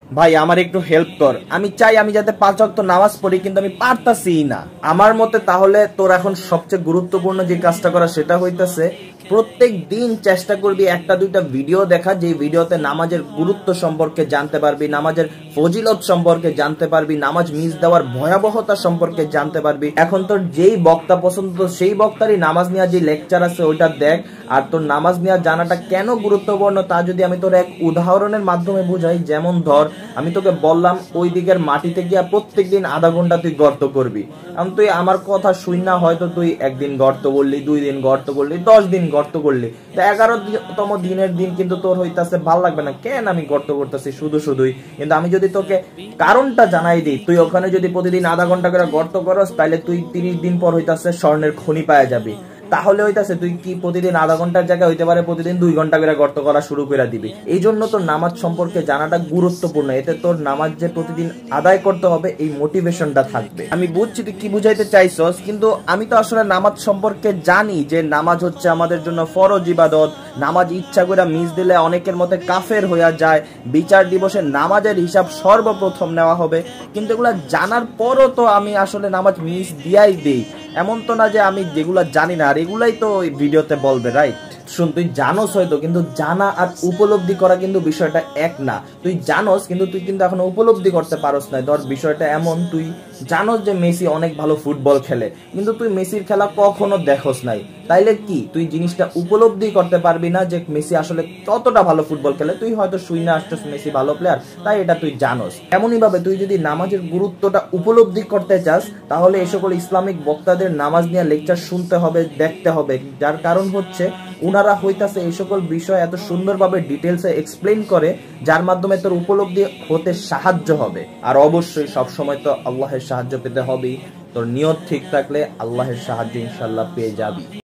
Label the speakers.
Speaker 1: ভাই আমার একটু হেল্প কর, আমি চাই আমি যাতে 5 ওয়াক্ত নামাজ পড়ি, কিন্তু আমি পারতাছি না। আমার মতে তাহলে তোর এখন সবচেয়ে গুরুত্বপূর্ণ যে কাজটা করা সেটা হইতাছে প্রত্যেক দিন চেষ্টা করবি একটা দুইটা ভিডিও দেখা, যে ভিডিওতে নামাজের গুরুত্ব সম্পর্কে জানতে পারবি, নামাজের ফজিলত সম্পর্কে জানতে পারবি, নামাজ মিস দেওয়ার ভয়াবহতা সম্পর্কে জানতে পারবি। এখন তোর যেই বক্তা পছন্দ সেই বক্তারই নামাজ নেওয়া যে লেকচার আছে ওইটা দেখ। আর তোর নামাজ নেওয়া জানাটা কেন গুরুত্বপূর্ণ তা যদি আমি তোর এক উদাহরণের মাধ্যমে বুঝাই, যেমন ধর আমি তোকে বললাম ওই দিকের মাটিতে গিয়া প্রত্যেকদিন আধা ঘন্টা তুই গর্ত করবি। এখন তুই আমার কথা শুন না, হয়তো তুই একদিন গর্ত করলি, 2 দিন গর্ত করলি, 10 দিন গর্ত করলি, তো 11তম দিনের দিন কিন্তু তোর হইতাছে ভাল লাগবে না, কেন আমি গর্ত করতেছি শুধু শুধুই। কিন্তু আমি যদি তোকে কারণটা জানাই দিই, তুই ওখানে যদি প্রতিদিন আধা ঘন্টা করে গর্ত করস, তাহলে তুই 30 দিন পর হইতাছে স্বর্ণের খনি পাওয়া যাবি। তাহলে হইতাছে তুই কি প্রতিদিন আধা ঘন্টার জায়গায় হইতে পারে প্রতিদিন 2 ঘন্টা করে গর্ত করা শুরু করে দিবি। এই জন্য তোর নামাজ সম্পর্কে জানাটা গুরুত্বপূর্ণ, এতে তোর নামাজ যে প্রতিদিন আদায় করতে হবে এই মোটিভেশনটা থাকবে। আমি বুঝছি তুই কি বুঝাইতে চাইছস, কিন্তু আমি তো আসলে নামাজ সম্পর্কে জানি যে নামাজ হচ্ছে আমাদের জন্য ফরজ ইবাদত। নামাজ ইচ্ছা করে মিস দিলে অনেকের মতে কাফের হইয়া যায়, বিচার দিবসে নামাজের হিসাব সর্বপ্রথম নেওয়া হবে। কিন্তু এগুলা জানার পরও তো আমি আসলে নামাজ মিস দিয়াই দিই। এমন তো না যে আমি যেগুলা জানি না, আর এগুলাই তো ওই ভিডিওতে বলবে, রাইট? শুন, তুই জানোস হয়তো, কিন্তু জানা আর উপলব্ধি করা কিন্তু বিষয়টা এক না। তুই জানোস কিন্তু তুই কিন্তু এখন উপলব্ধি করতে পারস না। ধর বিষয়টা এমন, তুই জানোস যে মেসি অনেক ভালো ফুটবল খেলে, কিন্তু তুই মেসির খেলা কখনো দেখোস নাই। তাইলে কি তুই জিনিসটা উপলব্ধি করতে পারবি না যে মেসি আসলে কতটা ভালো ফুটবল খেলে? তুই হয়তো শুই না আসছিস মেসি ভালো প্লেয়ার, তাই এটা তুই জানোস। এমনই ভাবে তুই যদি নামাজের গুরুত্বটা উপলব্ধি করতে চাস, তাহলে এই সকল ইসলামিক বক্তাদের নামাজ নিয়ে লেকচার শুনতে হবে, দেখতে হবে। যার কারণ হচ্ছে উনারা হইতাছে এই সকল বিষয় এত সুন্দরভাবে ডিটেলসে এক্সপ্লেইন করে, যার মাধ্যমে তোর উপলব্ধি হতে সাহায্য হবে। আর অবশ্যই সবসময় তো আল্লাহের সাহায্য পেতে হবেই। তোর নিয়ত ঠিক থাকলে আল্লাহের সাহায্য ইনশাল্লাহ পেয়ে যাবি।